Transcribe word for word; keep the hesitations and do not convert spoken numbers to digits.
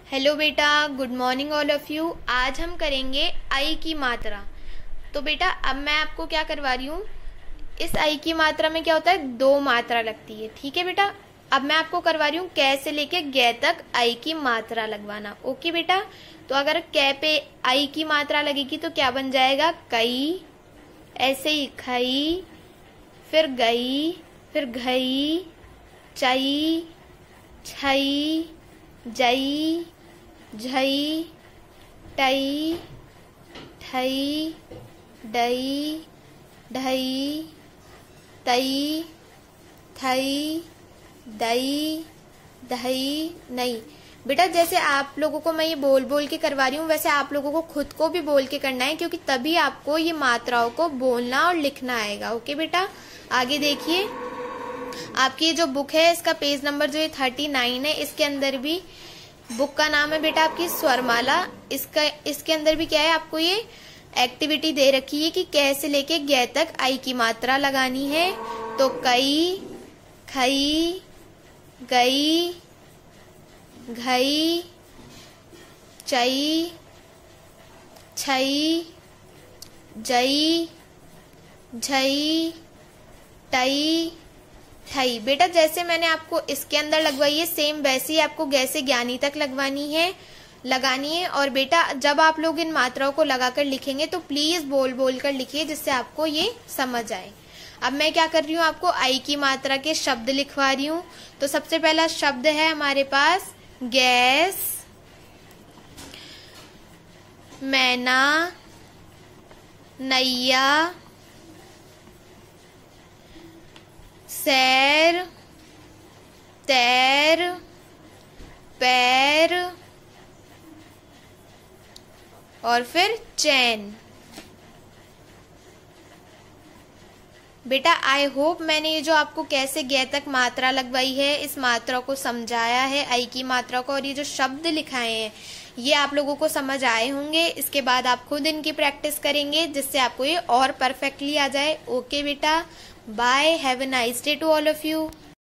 Hello बेटा, good morning all of you. आज हम करेंगे आई की मात्रा। तो बेटा अब मैं आपको क्या करवा रही हूँ, इस आई की मात्रा में क्या होता है, दो मात्रा लगती है। ठीक है बेटा, अब मैं आपको करवा रही हूँ कै से लेके गे तक आई की मात्रा लगवाना। ओके बेटा, तो अगर कै पे आई की मात्रा लगेगी तो क्या बन जाएगा, कई, ऐसे ही खई, फिर गई, फिर घई, चई, छई, जई, झई, टई, ठई, डई, ढई, तई, थई, दई, दही, नहीं। बेटा जैसे आप लोगों को मैं ये बोल बोल के करवा रही हूँ, वैसे आप लोगों को खुद को भी बोल के करना है, क्योंकि तभी आपको ये मात्राओं को बोलना और लिखना आएगा। ओके बेटा, आगे देखिए, आपकी जो बुक है इसका पेज नंबर जो है थर्टी नाइन है। इसके अंदर भी, बुक का नाम है बेटा आपकी स्वरमाला। इसका इसके अंदर भी क्या है, आपको ये एक्टिविटी दे रखी है कि कैसे लेके गे तक आई की मात्रा लगानी है। तो कई, खई, गई, घई, चई, छई, जई, झई, टई, ठई। बेटा जैसे मैंने आपको इसके अंदर लगवाई है, सेम वैसे ही आपको गे से ज्ञानी तक लगवानी है लगानी है। और बेटा जब आप लोग इन मात्राओं को लगाकर लिखेंगे तो प्लीज बोल बोल कर लिखिए, जिससे आपको ये समझ आए। अब मैं क्या कर रही हूँ, आपको आई की मात्रा के शब्द लिखवा रही हूँ। तो सबसे पहला शब्द है हमारे पास गैस, मैना, नैया, सैर, तैर, पैर और फिर चैन। बेटा आई होप मैंने ये जो आपको कैसे गे तक मात्रा लगवाई है, इस मात्रा को समझाया है, आई की मात्रा को, और ये जो शब्द लिखाए हैं ये आप लोगों को समझ आए होंगे। इसके बाद आप खुद इनकी प्रैक्टिस करेंगे, जिससे आपको ये और परफेक्टली आ जाए। ओके बेटा, bye, have a nice day to all of you.